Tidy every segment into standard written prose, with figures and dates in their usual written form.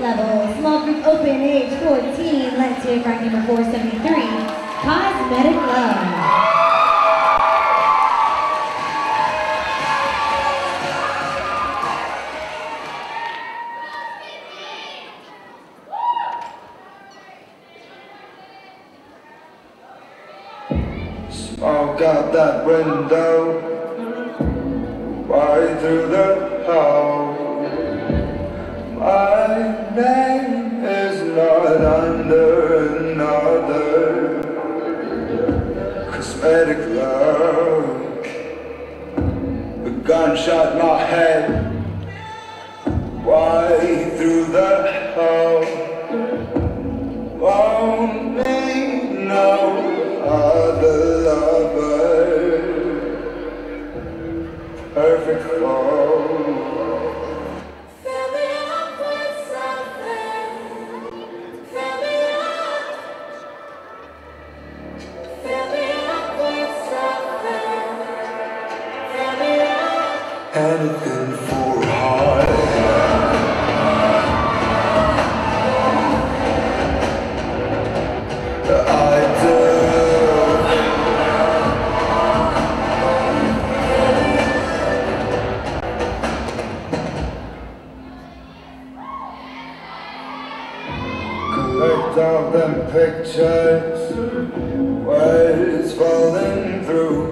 level, small group open, age 14. Let's hear card number 473, Cosmetic Love. Smoke out that window, right through the hole. My name is not under another cosmetic love. A gunshot in my head, right through the hole. Won't need no other lover, perfect flow. Fill me up with something. Fill me up. Fill me up with something. Fill me up. Anything for a heart. Collect all them pictures, waves falling through.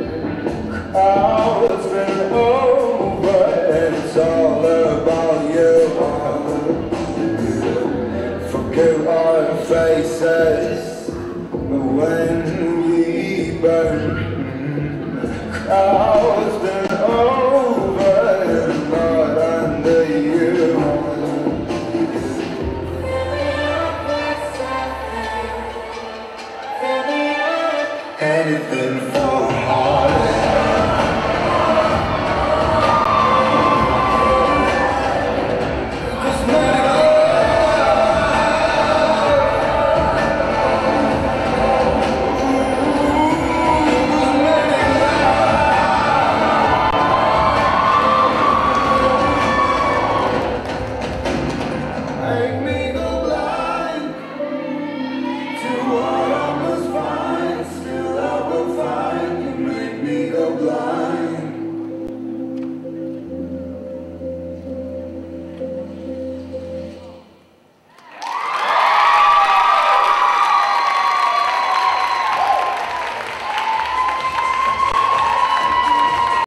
Clouds been over, and it's all about you. Forgive our faces when we burn. Clouds been over.